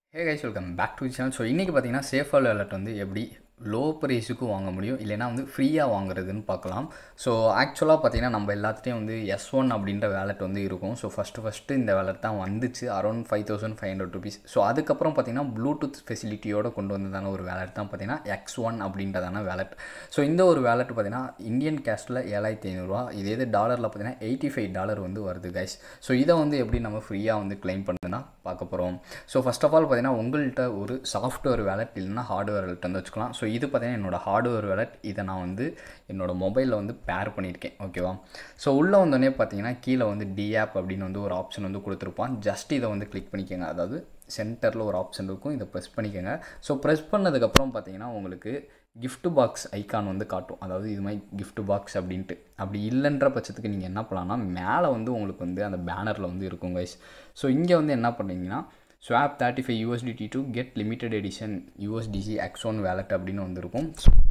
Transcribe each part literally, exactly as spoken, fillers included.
Hey guys, welcome back to the channel. So இன்னைக்கு பார்த்தீங்கன்னா Safepal Wallet வந்து எப்படி லோ ப்ரைஸுக்கு வாங்க முடியும் இல்லைனா வந்து ஃப்ரீயாக வாங்குறதுன்னு பார்க்கலாம். ஸோ ஆக்சுவலாக பார்த்தீங்கன்னா நம்ம எல்லாத்துலேயும் வந்து எஸ் ஒன் அப்படின்ற வேலெட் வந்து இருக்கும். ஸோ ஃபஸ்ட்டு ஃபஸ்ட்டு இந்த வேலெட் தான் வந்துச்சு around five thousand five hundred rupees. So அதுக்கப்புறம் பார்த்தீங்கன்னா ப்ளூடூத் ஃபெசிலிட்டியோடு கொண்டு வந்ததான ஒரு வேலெட் தான் பார்த்தீங்கன்னா எக்ஸ் ஒன் அப்படின்றதான வேலெட். ஸோ இந்த ஒரு வேலெட் பார்த்தீங்கன்னா இந்தியன் கேஷில் ஏழாயிரத்தி ஐநூறுரூவா, இதே இது டாலரில் பார்த்தீங்கன்னா எயிட்டி ஃபைவ் டாலர் வந்து வருது கைஸ். ஸோ இதை வந்து எப்படி நம்ம ஃப்ரீயாக வந்து கிளைம் பண்ணுன்னா பார்க்க போகிறோம். ஸோ ஃபஸ்ட் ஆஃப் ஆல் பார்த்தீங்கன்னா உங்கள்கிட்ட ஒரு சாஃப்ட்வேர் வேலெட் இல்லைனா ஹார்ட்வேர் வேலெட் வந்து வச்சுக்கலாம். ஸோ இது பார்த்தீங்கன்னா என்னோடய ஹார்ட்வேர் வேலெட், இதை நான் வந்து என்னோடய மொபைலில் வந்து பேர் பண்ணியிருக்கேன். ஓகேவா? ஸோ உள்ளே வந்தோடனே பார்த்தீங்கன்னா கீழே வந்து டி ஆப் அப்படின்னு வந்து ஒரு ஆப்ஷன் வந்து கொடுத்துருப்பான். ஜஸ்ட் இதை வந்து கிளிக் பண்ணிக்கோங்க. அதாவது சென்டரில் ஒரு ஆப்ஷன் இருக்கும், இதை ப்ரெஸ் பண்ணிக்கோங்க. ஸோ ப்ரெஸ் பண்ணதுக்கப்புறம் பார்த்தீங்கன்னா உங்களுக்கு கிஃப்ட் பாக்ஸ் ஐக்கான் வந்து காட்டும். அதாவது இது மாதிரி கிஃப்ட் பாக்ஸ் அப்படின்ட்டு. அப்படி இல்லைன்ற பட்சத்துக்கு நீங்கள் என்ன பண்ணலாம்னா மேலே வந்து உங்களுக்கு வந்து அந்த பேனரில் வந்து இருக்கும் கைஸ். ஸோ இங்கே வந்து என்ன பண்ணுறீங்கன்னா swap thirty five USDT to get limited edition USDC X one wallet அப்படின்னு வந்துருக்கும்.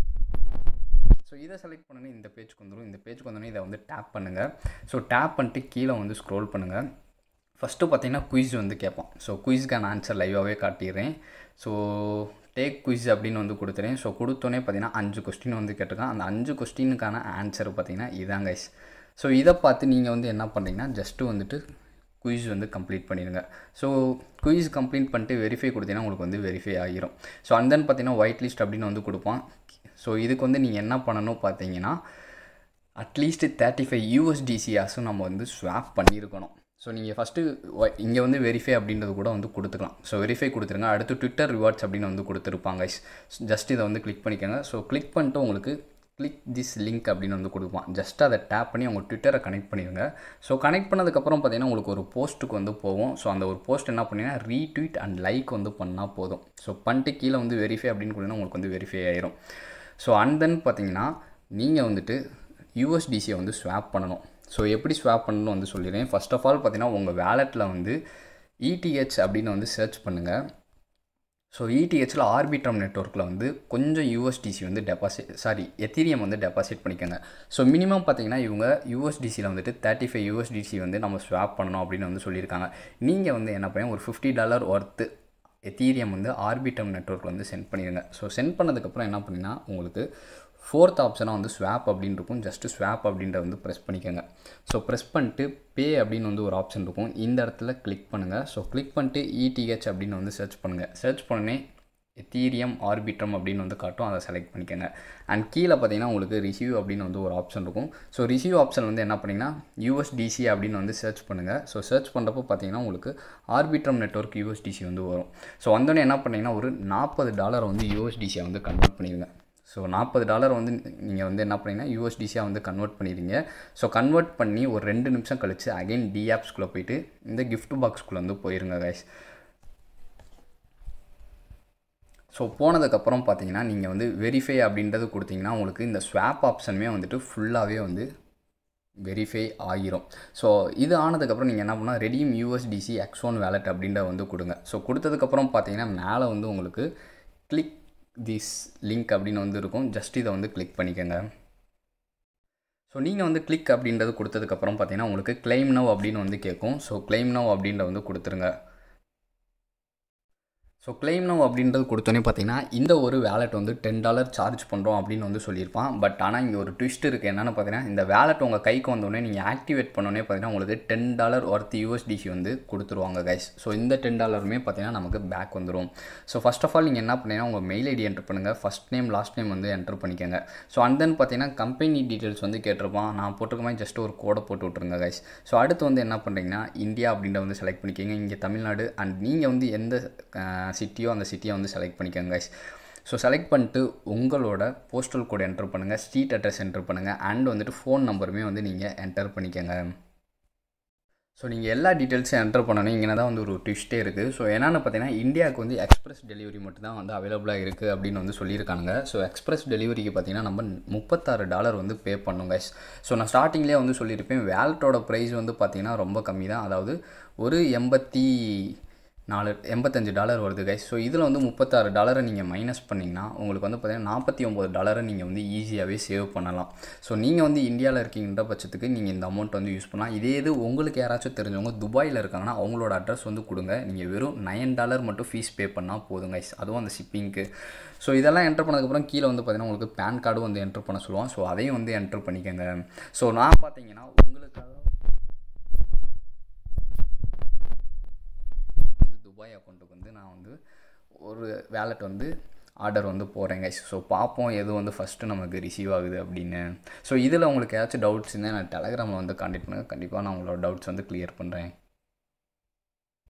ஸோ இதை செலக்ட் பண்ணணும், இந்த பேஜ்க்கு வந்துடும். இந்த பேஜ்க்கு வந்தோடனே இதை வந்து டேப் பண்ணுங்கள். ஸோ டேப் பண்ணிட்டு கீழே வந்து ஸ்க்ரோல் பண்ணுங்கள். ஃபஸ்ட்டு பார்த்தீங்கன்னா குயிஸ் வந்து கேட்பான். ஸோ குயிஸ்க்கான ஆன்சர் லைவாகவே காட்டிடுறேன். ஸோ டேக் குயிஸ் அப்படின்னு வந்து கொடுத்துறேன். ஸோ கொடுத்தோன்னே பார்த்தீங்கன்னா அஞ்சு கொஸ்டின் வந்து கேட்டிருக்கான். அந்த அஞ்சு கொஸ்டினுக்கான ஆன்சர் பார்த்தீங்கன்னா இதான் கைஸ். ஸோ இதை பார்த்து நீங்கள் வந்து என்ன பண்ணுறீங்கன்னா ஜஸ்ட்டு வந்துட்டு குயிஸ் வந்து கம்ப்ளீட் பண்ணிடுங்க. ஸோ குயிஸ் கம்ப்ளீட் பண்ணிட்டு வெரிஃபை கொடுத்தீங்கன்னா உங்களுக்கு வந்து வெரிஃபை ஆகிரும். ஸோ அண்ட் தென் பார்த்தீங்கன்னா ஒயிட் லிஸ்ட் அப்படின்னு வந்து கொடுப்பான். ஸோ இதுக்கு வந்து நீங்கள் என்ன பண்ணணும் பார்த்தீங்கன்னா அட்லீஸ்ட் தேர்ட்டி ஃபைவ் யூஎஸ்டிசியாஸும் நம்ம வந்து ஸ்வாப் பண்ணியிருக்கணும். ஸோ நீங்கள் ஃபஸ்ட்டு இங்கே வந்து வெரிஃபை அப்படின்றது கூட வந்து கொடுத்துக்கலாம். ஸோ வெரிஃபை கொடுத்துருங்க. அடுத்து ட்விட்டர் ரிவார்ட்ஸ் அப்படின்னு வந்து கொடுத்துருப்பாங்க. ஜஸ்ட் இதை வந்து கிளிக் பண்ணிக்கோங்க. ஸோ கிளிக் பண்ணிட்டு உங்களுக்கு கிளிக் திஸ் லிங்க் அப்படின்னு வந்து கொடுப்பான். ஜஸ்ட் அதை டேப் பண்ணி உங்கள் ட்விட்டரை கனெக்ட் பண்ணிடுங்க. ஸோ கனெக்ட் பண்ணதுக்கப்புறம் பார்த்தீங்கன்னா உங்களுக்கு ஒரு போஸ்ட்டுக்கு வந்து போகும். ஸோ அந்த ஒரு போஸ்ட் என்ன பண்ணிங்கன்னா ரீட்வீட் அண்ட் லைக் வந்து பண்ணால் போதும். ஸோ பண்ணிட்டு கீழே வந்து வெரிஃபை அப்படின்னு கொடுத்தீங்கன்னா உங்களுக்கு வந்து வெரிஃபை ஆயிரும். ஸோ அண்ட் தென் பார்த்தீங்கன்னா நீங்கள் வந்துட்டு யூஎஸ்டிசியை வந்து ஸ்வாப் பண்ணணும். ஸோ எப்படி ஸ்வாப் பண்ணணும்னு வந்து சொல்லிடுறேன். ஃபர்ஸ்ட் ஆஃப் ஆல் பார்த்தீங்கன்னா உங்கள் வேலெட்டில் வந்து இடிஹெச் அப்படின்னு வந்து சர்ச் பண்ணுங்கள். ஸோ இடிஹெச்சில் ஆர்பிட்ரம் நெட்வொர்க்கில் வந்து கொஞ்சம் யூஎஸ்டிசி வந்து டெபாசிட் சாரி எத்தீரியம் வந்து டெபாசிட் பண்ணிக்கோங்க. ஸோ மினிமம் பார்த்தீங்கன்னா இவங்க யூஎஸ்டிசியில் வந்துட்டு தேர்ட்டி ஃபைவ் யூஎஸ்டிசி வந்து நம்ம ஸ்வாப் பண்ணணும் அப்படின்னு வந்து சொல்லியிருக்காங்க. நீங்கள் வந்து என்ன பண்ணி ஒரு ஃபிஃப்டி டாலர் ஒர்த்து எத்தீரியம் வந்து ஆர்பிட்ரம் நெட்வொர்க்கில் வந்து சென்ட் பண்ணிடுங்க. ஸோ சென்ட் பண்ணதுக்கப்புறம் என்ன பண்ணிங்கன்னா உங்களுக்கு ஃபோர்த் ஆப்ஷனாக வந்து ஸ்வாப் அப்படின்னு இருக்கும். ஜஸ்ட்டு ஸ்வாப் அப்படின்ற வந்து ப்ரெஸ் பண்ணிக்கோங்க. ஸோ ப்ரெஸ் பண்ணிட்டு பே அப்படின்னு வந்து ஒரு ஆப்ஷன் இருக்கும். இந்த இடத்துல கிளிக் பண்ணுங்கள். ஸோ கிளிக் பண்ணிட்டு இடிஹெச் அப்படின்னு வந்து சர்ச் பண்ணுங்கள். சர்ச் பண்ணே எத்தீரியம் ஆர்பிட்ரம் அப்படின்னு வந்து காட்டும், அதை செலக்ட் பண்ணிக்கோங்க. அண்ட் கீழே பார்த்தீங்கன்னா உங்களுக்கு ரிசீவ் அப்படின்னு வந்து ஒரு ஆப்ஷன் இருக்கும். ஸோ ரிசீவ் ஆப்ஷன் வந்து என்ன பண்ணிங்கன்னா யூஎஸ்டிசி அப்படின்னு வந்து சர்ச் பண்ணுங்கள். ஸோ சர்ச் பண்ணுறப்போ பார்த்தீங்கன்னா உங்களுக்கு ஆர்பிட்ரம் நெட்வொர்க் யூஎஸ்டிசி வந்து வரும். ஸோ வந்தோடனே என்ன பண்ணிங்கன்னா ஒரு நாற்பது டாலர் வந்து யூஎஸ்டிசியை வந்து கன்வெர்ட் பண்ணிடுங்க. ஸோ நாற்பது டாலர் வந்து நீங்கள் வந்து என்ன பண்ணிங்கன்னா யூஎஸ்டிசியாக வந்து கன்வெர்ட் பண்ணிடுங்க. ஸோ கன்வெர்ட் பண்ணி ஒரு ரெண்டு நிமிஷம் கழித்து அகைன் டி ஆப்ஸ்குள்ளே போயிட்டு இந்த கிஃப்ட் பாக்ஸ்குள்ளே வந்து போயிருங்க கைஸ். ஸோ போனதுக்கப்புறம் பார்த்தீங்கன்னா நீங்கள் வந்து வெரிஃபை அப்படின்றது கொடுத்தீங்கன்னா உங்களுக்கு இந்த ஸ்வாப் ஆப்ஷனுமே வந்துட்டு ஃபுல்லாகவே வந்து வெரிஃபை ஆகிரும். ஸோ இது ஆனதுக்கப்புறம் நீங்கள் என்ன பண்ணால் redeem USDC X one wallet அப்படின்ற வந்து கொடுங்க. ஸோ கொடுத்ததுக்கப்புறம் பார்த்தீங்கன்னா மேலே வந்து உங்களுக்கு கிளிக் திஸ் லிங்க் அப்படின்னு வந்து இருக்கும். ஜஸ்ட் இதை வந்து கிளிக் பண்ணிக்கோங்க. ஸோ நீங்கள் வந்து கிளிக் அப்படின்றது கொடுத்ததுக்கப்புறம் பார்த்தீங்கன்னா உங்களுக்கு கிளைம் நவ் அப்படின்னு வந்து கேட்கும். ஸோ கிளைம் நவ் அப்படின்ற வந்து கொடுத்துருங்க. ஸோ கிளைம் நவ் அப்படின்றது கொடுத்தோன்னே பார்த்தீங்கன்னா இந்த ஒரு வேலெட் வந்து டென் டாலர் சார்ஜ் பண்ணுறோம் அப்படின்னு வந்து சொல்லியிருப்பான். பட் ஆனால் இங்கே ஒரு ட்விஸ்ட் இருக்குது. என்னென்னு பார்த்தீங்கன்னா இந்த வேலெட் உங்கள் கைக்கு வந்தோடனே நீங்கள் ஆக்டிவேட் பண்ணோன்னே பார்த்தீங்கன்னா உங்களுக்கு டென் டாலர் ஒர்த் யூஎஸ்டிசி வந்து கொடுத்துருவாங்க கைஸ். ஸோ இந்த டென் டாலருமே பார்த்தீங்கன்னா நமக்கு பேக் வந்துடும். ஸோ ஃபஸ்ட் ஆஃப் ஆல் நீங்கள் என்ன பண்ணீங்கன்னா உங்கள் மெயில் ஐடி என்ட்ரு பண்ணுங்கள். ஃபஸ்ட் நேம் லாஸ்ட் நேம் வந்து என்ட்ரு பண்ணிக்கோங்க. ஸோ அண்ட் தென் பார்த்தீங்கன்னா கம்பெனி டீட்டெயில்ஸ் வந்து கேட்டிருப்பான். நான் போட்டிருக்க மாதிரி ஜஸ்ட் ஒரு கோடை போட்டு விட்ருங்க கைஸ். ஸோ அடுத்து வந்து என்ன பண்ணுறீங்கன்னா இந்தியா அப்படின்ற வந்து செலக்ட் பண்ணிக்கோங்க. இங்கே தமிழ்நாடு அண்ட் நீங்கள் வந்து எந்த சிட்டியோ அந்த சிட்டியை வந்து செலக்ட் பண்ணிக்கோங்க கைஸ். ஸோ செலக்ட் பண்ணிட்டு உங்களோட போஸ்டல் கோட் என்டர் பண்ணுங்கள், ஸ்ட்ரீட் அட்ரஸ் என்டர் பண்ணுங்கள், அண்ட் வந்துட்டு ஃபோன் நம்பருமே வந்து நீங்கள் என்டர் பண்ணிக்கோங்க. ஸோ நீங்கள் எல்லா டீட்டெயில்ஸும் என்டர் பண்ணணும். இங்கே தான் வந்து ஒரு ட்விஸ்ட்டே இருக்குது. ஸோ என்னென்னு பார்த்தீங்கன்னா இந்தியாவுக்கு வந்து எக்ஸ்பிரஸ் டெலிவரி மட்டும் தான் வந்து அவைலபிளாக இருக்குது அப்படின்னு வந்து சொல்லியிருக்காங்க. ஸோ எக்ஸ்பிரஸ் டெலிவரிக்கு பார்த்தீங்கன்னா நம்ம முப்பத்தாறு டாலர் வந்து பே பண்ணுங்க. ஸோ நான் ஸ்டார்டிங்லேயே வந்து சொல்லியிருப்பேன் வேலெட்டோட ப்ரைஸ் வந்து பார்த்திங்கன்னா ரொம்ப கம்மி தான். அதாவது ஒரு எண்பத்தி நாலு எண்பத்தஞ்சு டாலர் வருது கைஸ். ஸோ இதில் வந்து முப்பத்தாறு டாலரை நீங்கள் மைனஸ் பண்ணிங்கன்னா உங்களுக்கு வந்து பார்த்தீங்கன்னா நாற்பத்தி ஒம்பது டாலரை நீங்கள் வந்து ஈஸியாகவே சேவ் பண்ணலாம். ஸோ நீங்கள் வந்து இந்தியாவில் இருக்கீங்கன்ற பட்சத்துக்கு நீங்கள் இந்த அமௌண்ட் வந்து யூஸ் பண்ணலாம். இதே இது உங்களுக்கு யாராச்சும் தெரிஞ்சவங்க துபாயில் இருக்காங்கன்னா அவங்களோட அட்ரஸ் வந்து கொடுங்க. நீங்கள் வெறும் நைன் டாலர் மட்டும் ஃபீஸ் பே பண்ணால் போதும் கைஸ், அதுவும் அந்த ஷிப்பிங்க்கு. ஸோ இதெல்லாம் என்ட்ரு பண்ணதுக்கப்புறம் கீழே வந்து பார்த்தீங்கன்னா உங்களுக்கு பேன் கார்டும் வந்து என்ட்ரு பண்ண சொல்லுவோம். ஸோ அதையும் வந்து என்ட்ரு பண்ணிக்கோங்க. ஸோ நான் பார்த்தீங்கன்னா உங்களுக்காக துபாய் அக்கௌண்ட்டுக்கு வந்து நான் வந்து ஒரு வேலெட் வந்து ஆர்டர் வந்து போகிறேன் கைஸ். ஸோ பார்ப்போம் எது வந்து ஃபஸ்ட்டு நமக்கு ரிசீவ் ஆகுது அப்படின்னு. ஸோ இதில் உங்களுக்கு ஏதாச்சும் டவுட்ஸ் இருந்தால் நான் டெலகிராமில் வந்து கான்டெக்ட் பண்ணுங்கள். கண்டிப்பாக நான் உங்களோட டவுட்ஸ் வந்து கிளியர் பண்ணுறேன்.